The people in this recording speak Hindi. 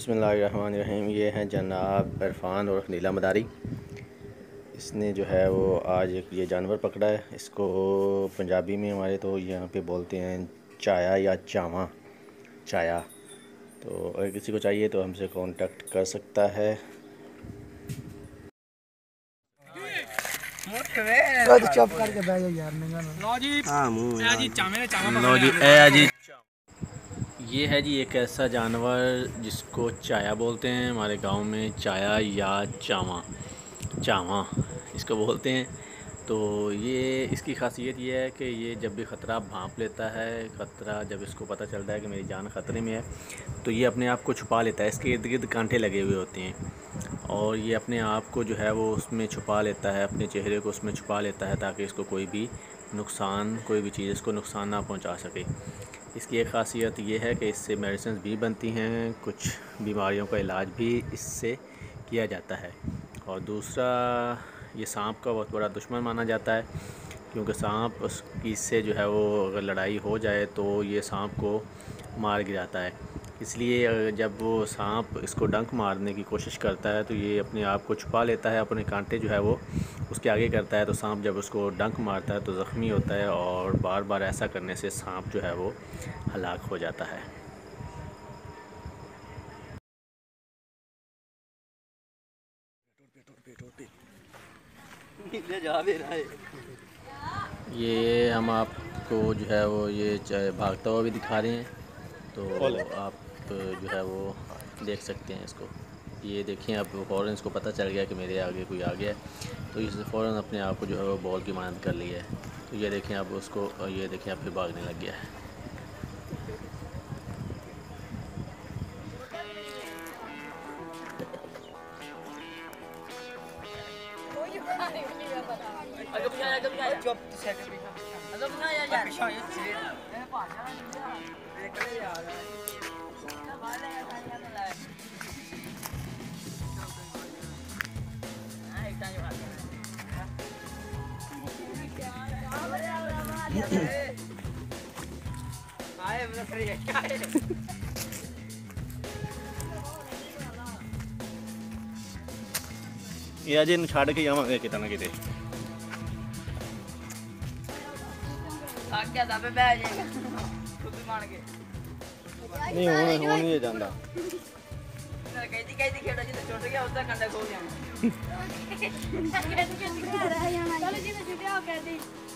बिस्मिल्लाहिर्रहमानिर्रहीम। ये हैं जनाब इरफान और नीला मदारी। इसने जो है वो आज एक ये जानवर पकड़ा है। इसको पंजाबी में हमारे तो यहाँ पे बोलते हैं चाया या चावा चाया। तो अगर किसी को चाहिए तो हमसे कांटेक्ट कर सकता है। ये है जी एक ऐसा जानवर जिसको चाया बोलते हैं। हमारे गांव में चाया या चावा इसको बोलते हैं। तो ये इसकी खासियत ये है कि ये जब भी ख़तरा भांप लेता है, ख़तरा जब इसको पता चलता है कि मेरी जान ख़तरे में है, तो ये अपने आप को छुपा लेता है। इसके इर्द गिर्द कांटे लगे हुए होते हैं और ये अपने आप को जो है वो उसमें छुपा लेता है, अपने चेहरे को उसमें छुपा लेता है ताकि इसको कोई भी चीज़ इसको नुकसान ना पहुंचा सके। इसकी एक ख़ासियत ये है कि इससे मेडिसिन भी बनती हैं, कुछ बीमारियों का इलाज भी इससे किया जाता है। और दूसरा, ये सांप का बहुत बड़ा दुश्मन माना जाता है, क्योंकि सांप इससे जो है वो अगर लड़ाई हो जाए तो ये सांप को मार गिराता है। इसलिए जब वो सांप इसको डंक मारने की कोशिश करता है तो ये अपने आप को छुपा लेता है, अपने कांटे जो है वो उसके आगे करता है। तो सांप जब उसको डंक मारता है तो ज़ख्मी होता है और बार बार ऐसा करने से सांप जो है वो हलाक हो जाता है। ये हम आपको जो है वो ये भागता हुआ भी दिखा रहे हैं, तो आप जो है वो देख सकते हैं इसको। ये देखें, अब फ़ौरन इसको पता चल गया कि मेरे आगे कोई आ गया है, तो इसने फ़ौरन अपने आप को जो है वो बॉल की मानद कर लिया है। तो ये देखें अब उसको, ये देखें अब फिर भागने लग गया है। ये अजे छड़ के जावे कितना ना किते नहीं हो नहीं जाता। चलो जी,